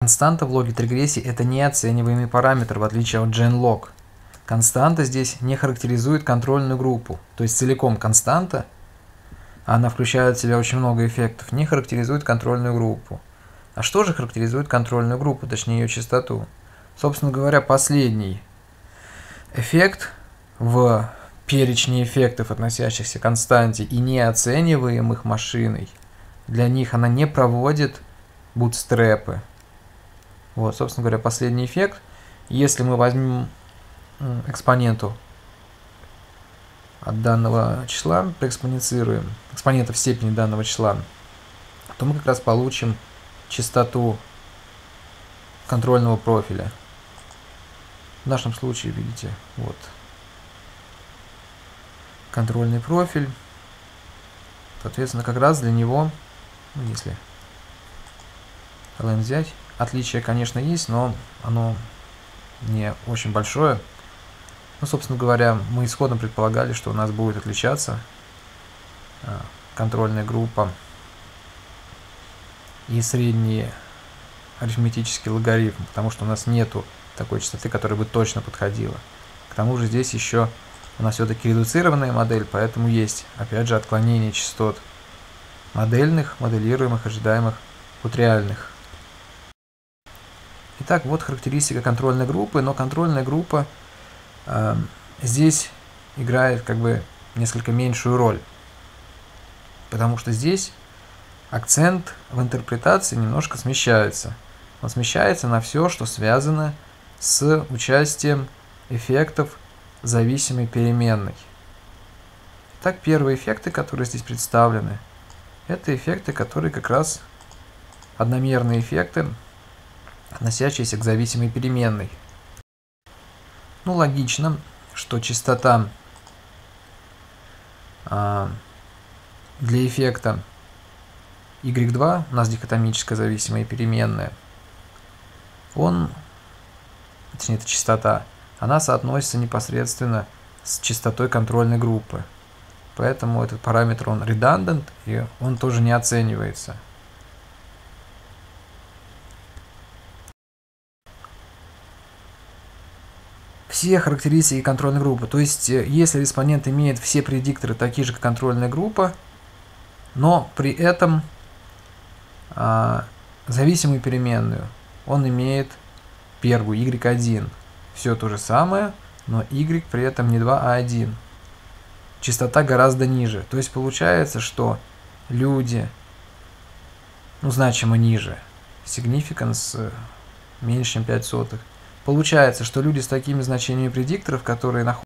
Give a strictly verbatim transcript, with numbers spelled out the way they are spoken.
Константа в логит-регрессии – это неоцениваемый параметр, в отличие от GenLog. Константа здесь не характеризует контрольную группу, то есть целиком константа, она включает в себя очень много эффектов, не характеризует контрольную группу. А что же характеризует контрольную группу, точнее ее частоту? Собственно говоря, последний эффект в перечне эффектов, относящихся к константе и неоцениваемых машиной, для них она не проводит бутстрепы. Вот, собственно говоря, последний эффект. Если мы возьмем экспоненту от данного числа, проэкспоненцируем экспонента в степени данного числа, то мы как раз получим частоту контрольного профиля. В нашем случае, видите, вот контрольный профиль. Соответственно, как раз для него, ну, если ln взять, отличие, конечно, есть, но оно не очень большое. Ну, собственно говоря, мы исходно предполагали, что у нас будет отличаться контрольная группа и средний арифметический логарифм, потому что у нас нету такой частоты, которая бы точно подходила. К тому же здесь еще у нас все-таки редуцированная модель, поэтому есть, опять же, отклонение частот модельных, моделируемых, ожидаемых от реальных. Итак, вот характеристика контрольной группы, но контрольная группа э, здесь играет как бы несколько меньшую роль, потому что здесь акцент в интерпретации немножко смещается. Он смещается на все, что связано с участием эффектов зависимой переменной. Итак, первые эффекты, которые здесь представлены, это эффекты, которые как раз одномерные эффекты, относящиеся к зависимой переменной. Ну, логично, что частота а, для эффекта y два, у нас дихотомическая зависимая переменная, он, точнее, это частота, она соотносится непосредственно с частотой контрольной группы. Поэтому этот параметр, он redundant, и он тоже не оценивается. Все характеристики контрольной группы, то есть если респондент имеет все предикторы такие же, как контрольная группа, но при этом а, зависимую переменную, он имеет первую, y один. Все то же самое, но y при этом не два, а один. Частота гораздо ниже. То есть получается, что люди, ну, значимо ниже, significance меньше, чем пять сотых. Получается, что люди с такими значениями предикторов, которые находятся